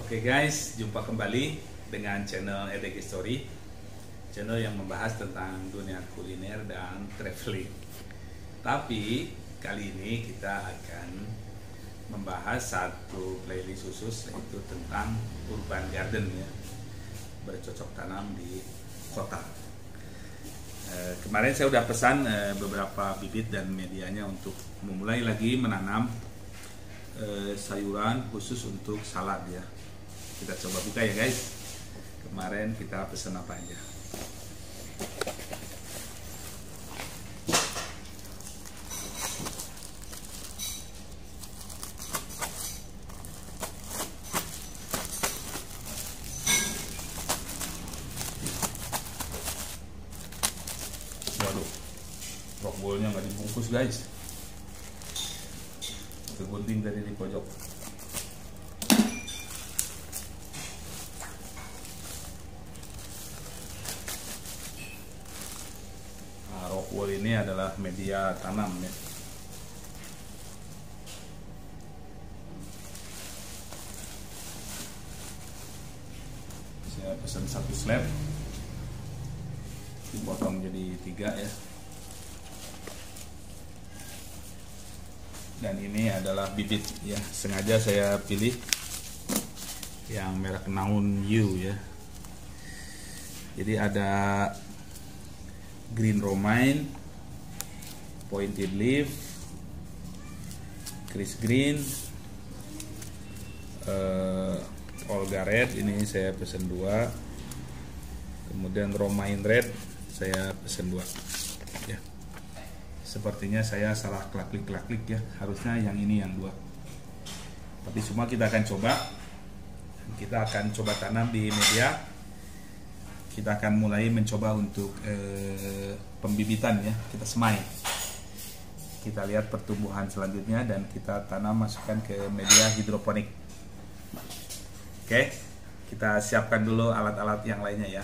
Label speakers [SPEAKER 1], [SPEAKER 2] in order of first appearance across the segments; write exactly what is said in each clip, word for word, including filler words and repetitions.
[SPEAKER 1] Oke guys, jumpa kembali dengan channel Edek History, channel yang membahas tentang dunia kuliner dan traveling. Tapi kali ini kita akan membahas satu playlist khusus, yaitu tentang urban garden, ya, bercocok tanam di kota. E, kemarin saya udah pesan e, beberapa bibit dan medianya untuk memulai lagi menanam e, sayuran khusus untuk salad, ya. Kita coba buka ya guys. Kemarin kita pesan apa aja. Waduh, rockwoolnya nggak dibungkus guys. Kegunting dari di pojok. Rockwool ini adalah media tanam, ya. Saya pesan satu slab, dipotong jadi tiga, ya. Dan ini adalah bibit, ya. Sengaja saya pilih yang merek Naun Yu, ya. Jadi ada green romaine, pointed leaf, Chris green, uh, Olga red, ini saya pesen dua. Kemudian romaine red saya pesen dua, ya. Sepertinya saya salah klik-klik ya, harusnya yang ini yang dua. Tapi semua kita akan coba. Kita akan coba tanam di media. Kita akan mulai mencoba untuk eh, pembibitan, ya. Kita semai. Kita lihat pertumbuhan selanjutnya dan kita tanam, masukkan ke media hidroponik. Oke, kita siapkan dulu alat-alat yang lainnya, ya.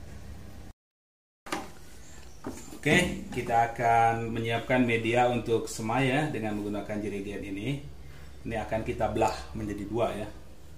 [SPEAKER 1] Oke, kita akan menyiapkan media untuk semai, ya, dengan menggunakan jerigen ini. Ini akan kita belah menjadi dua, ya.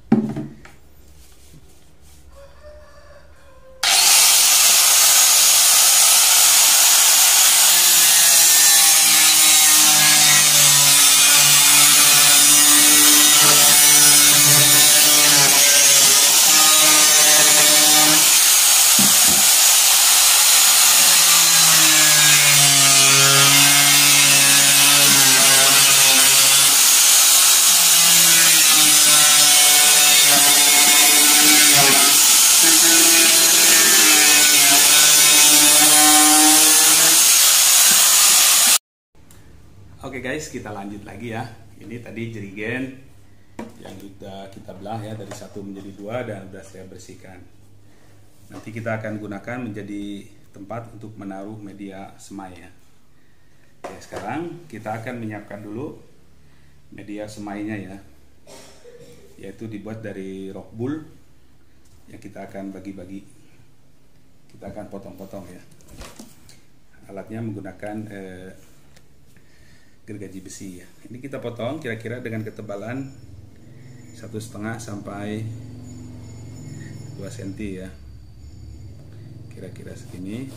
[SPEAKER 1] Oke guys, kita lanjut lagi, ya. Ini tadi jerigen yang sudah kita belah, ya, dari satu menjadi dua dan sudah saya bersihkan. Nanti kita akan gunakan menjadi tempat untuk menaruh media semai, ya. Oke, sekarang kita akan menyiapkan dulu media semainya, ya, yaitu dibuat dari rockwool yang kita akan bagi-bagi. Kita akan potong-potong, ya. Alatnya menggunakan eh, gergaji besi, ya. Ini kita potong kira-kira dengan ketebalan satu setengah sampai dua senti, ya. Kira-kira segini.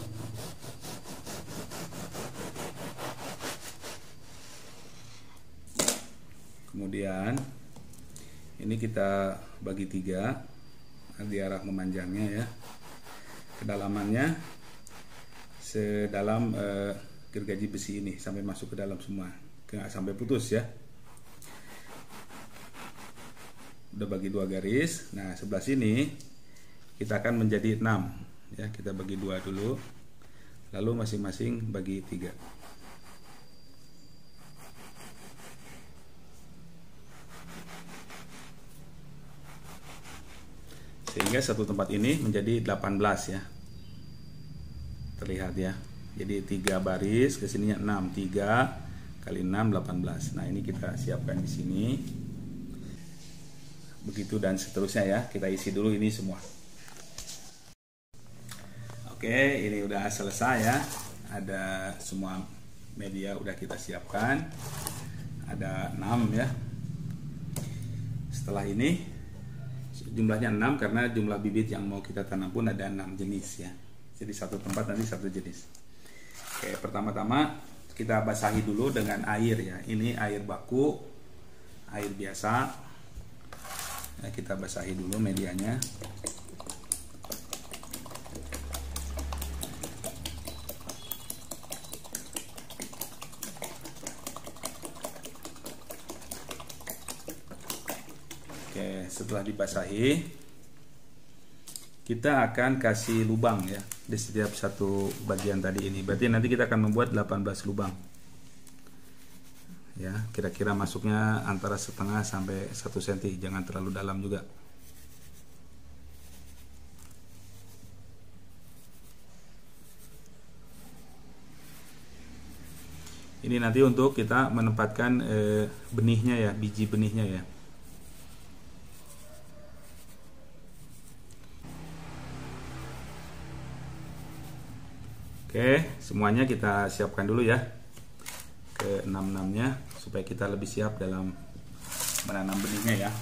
[SPEAKER 1] Kemudian ini kita bagi tiga di arah memanjangnya, ya. Kedalamannya sedalam eh, gergaji besi ini sampai masuk ke dalam semua, nggak sampai putus, ya. Udah bagi dua garis. Nah, sebelah sini kita akan menjadi enam, ya. Kita bagi dua dulu, lalu masing-masing bagi tiga. Sehingga satu tempat ini menjadi delapan belas, ya. Terlihat, ya. Jadi tiga baris, ke sininya enam, tiga kali enam, delapan belas. Nah, ini kita siapkan di sini. Begitu dan seterusnya, ya. Kita isi dulu ini semua. Oke, ini udah selesai, ya. Ada semua media udah kita siapkan. Ada enam, ya. Setelah ini Jumlahnya enam karena jumlah bibit yang mau kita tanam pun ada enam jenis ya. Jadi satu tempat nanti satu jenis. Oke, pertama-tama kita basahi dulu dengan air ya. Ini air baku, air biasa. Nah, kita basahi dulu medianya. Oke, setelah dibasahi, kita akan kasih lubang ya di setiap satu bagian tadi ini. Berarti nanti kita akan membuat delapan belas lubang. Ya, kira-kira masuknya antara setengah sampai satu senti, jangan terlalu dalam juga. Ini nanti untuk kita menempatkan eh, benihnya ya, biji benihnya ya. Oke, semuanya kita siapkan dulu ya ke enam-enamnya supaya kita lebih siap dalam menanam benihnya ya.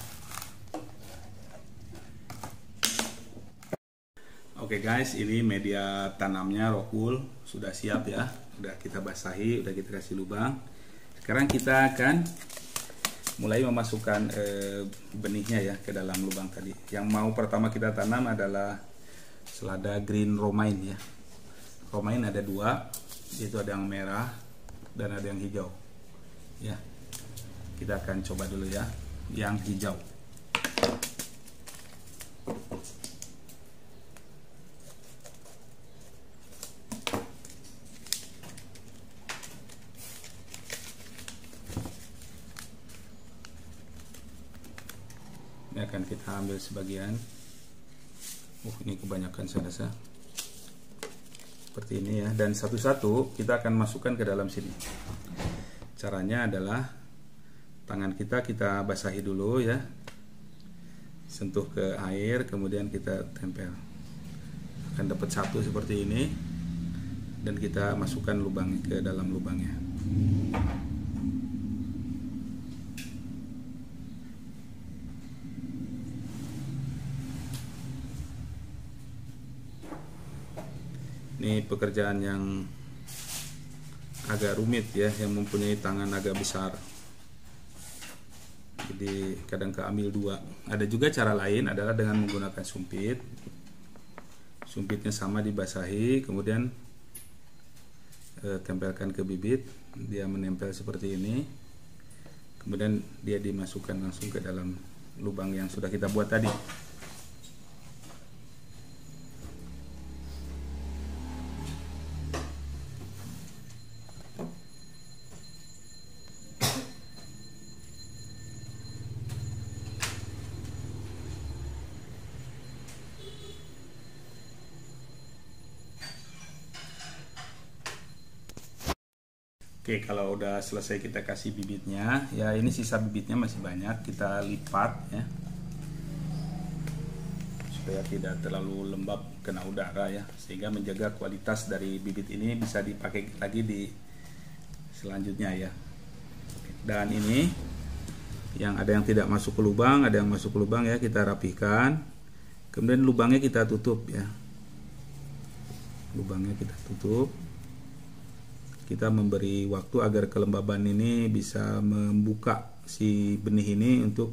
[SPEAKER 1] Oke guys, ini media tanamnya Rockwool sudah siap ya. Udah kita basahi, udah kita kasih lubang. Sekarang kita akan mulai memasukkan eh, benihnya ya ke dalam lubang tadi. Yang mau pertama kita tanam adalah selada green romaine ya. Romaine ada dua, yaitu ada yang merah dan ada yang hijau. Ya, kita akan coba dulu ya, yang hijau. Ini akan kita ambil sebagian. Uh, ini kebanyakan saya rasa. Seperti ini ya, dan satu-satu kita akan masukkan ke dalam sini. Caranya adalah tangan kita kita basahi dulu ya, sentuh ke air, kemudian kita tempel. Akan dapat satu seperti ini, dan kita masukkan lubang ke dalam lubangnya. Ini pekerjaan yang agak rumit ya, yang mempunyai tangan agak besar. Jadi kadang keambil dua. Ada juga cara lain adalah dengan menggunakan sumpit. Sumpitnya sama dibasahi, kemudian eh, tempelkan ke bibit. Dia menempel seperti ini. Kemudian dia dimasukkan langsung ke dalam lubang yang sudah kita buat tadi. Oke, kalau udah selesai kita kasih bibitnya, ya ini sisa bibitnya masih banyak, kita lipat ya, supaya tidak terlalu lembab kena udara ya, sehingga menjaga kualitas dari bibit ini bisa dipakai lagi di selanjutnya ya. Dan ini yang ada yang tidak masuk ke lubang, ada yang masuk ke lubang ya, kita rapihkan, kemudian lubangnya kita tutup ya, lubangnya kita tutup. Kita memberi waktu agar kelembaban ini bisa membuka si benih ini untuk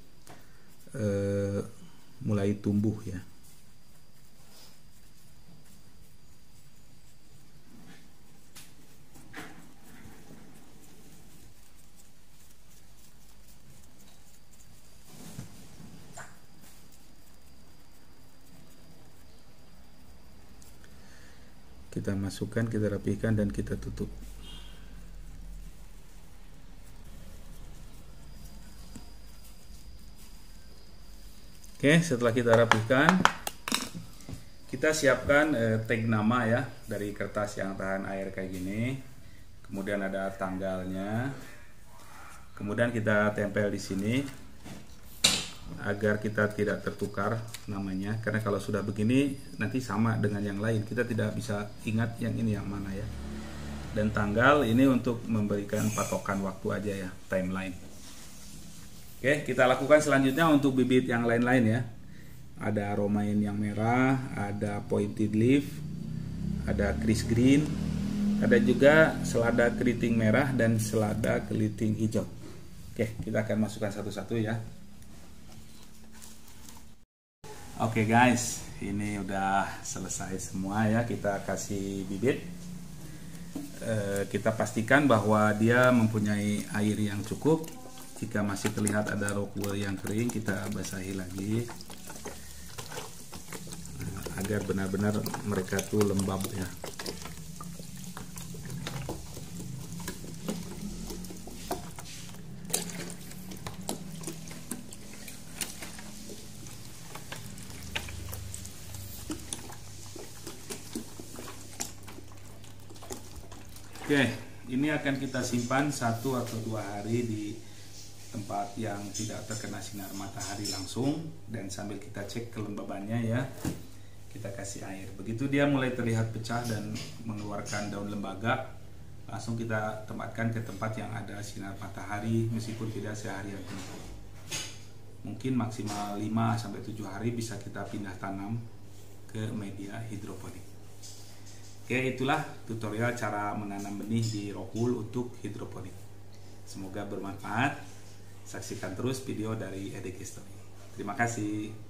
[SPEAKER 1] uh, mulai tumbuh ya. Kita masukkan, kita rapihkan, dan kita tutup. Oke, setelah kita rapihkan, kita siapkan eh, tag nama ya dari kertas yang tahan air kayak gini. Kemudian ada tanggalnya. Kemudian kita tempel di sini agar kita tidak tertukar namanya, karena kalau sudah begini nanti sama dengan yang lain, kita tidak bisa ingat yang ini yang mana ya. Dan tanggal ini untuk memberikan patokan waktu aja ya, timeline. Oke, kita lakukan selanjutnya untuk bibit yang lain-lain ya. Ada romaine yang merah, ada pointed leaf, ada Chris green, ada juga selada keriting merah dan selada keriting hijau. Oke, kita akan masukkan satu-satu ya. Oke guys, ini udah selesai semua ya. Kita kasih bibit. E, kita pastikan bahwa dia mempunyai air yang cukup. Jika masih terlihat ada rockwool yang kering, kita basahi lagi agar benar-benar mereka tuh lembab ya. Oke, ini akan kita simpan satu atau dua hari di tempat yang tidak terkena sinar matahari langsung, dan sambil kita cek kelembabannya ya, kita kasih air. Begitu dia mulai terlihat pecah dan mengeluarkan daun lembaga, langsung kita tempatkan ke tempat yang ada sinar matahari meskipun tidak seharian penuh. Mungkin maksimal lima sampai tujuh hari bisa kita pindah tanam ke media hidroponik. Oke, itulah tutorial cara menanam benih di rockwool untuk hidroponik. Semoga bermanfaat. Saksikan terus video dari Edek History. Terima kasih.